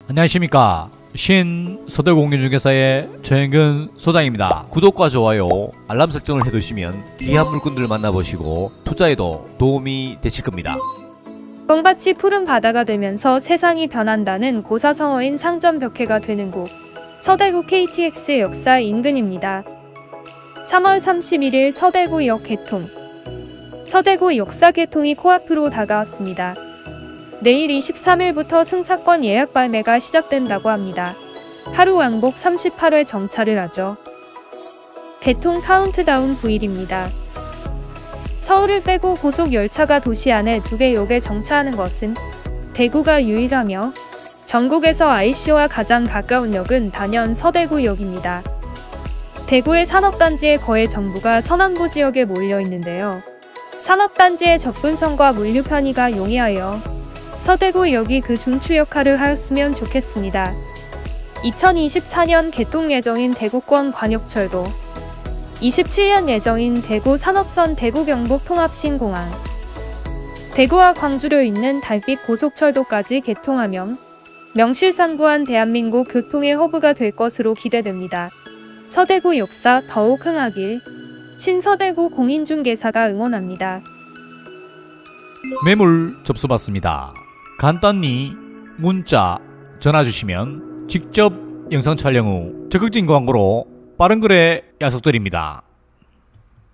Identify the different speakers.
Speaker 1: 안녕하십니까, 신서대공인중개사의 최영근 소장입니다. 구독과 좋아요, 알람 설정을 해두시면 귀한 물건들을 만나보시고 투자에도 도움이 되실 겁니다.
Speaker 2: 뻥밭이 푸른 바다가 되면서 세상이 변한다는 고사성어인 상점벽해가 되는 곳, 서대구 KTX 역사 인근입니다. 3월 31일 서대구역 개통. 서대구 역사 개통이 코앞으로 다가왔습니다. 내일 23일부터 승차권 예약 발매가 시작된다고 합니다. 하루 왕복 38회 정차를 하죠. 개통 카운트다운 9일입니다. 서울을 빼고 고속 열차가 도시 안에 2개 역에 정차하는 것은 대구가 유일하며 전국에서 IC와 가장 가까운 역은 단연 서대구역입니다. 대구의 산업단지의 거의 전부가 서남부 지역에 몰려 있는데요. 산업단지의 접근성과 물류 편의가 용이하여 서대구역이 그 중추 역할을 하였으면 좋겠습니다. 2024년 개통 예정인 대구권 광역철도, 27년 예정인 대구 산업선 대구 경북 통합신공항, 대구와 광주를 잇는 달빛 고속철도까지 개통하면 명실상부한 대한민국 교통의 허브가 될 것으로 기대됩니다. 서대구 역사 더욱 흥하길 신서대구 공인중개사가 응원합니다.
Speaker 1: 매물 접수받습니다. 간단히 문자, 전화 주시면 직접 영상 촬영 후 적극적인 광고로 빠른 거래 약속드립니다.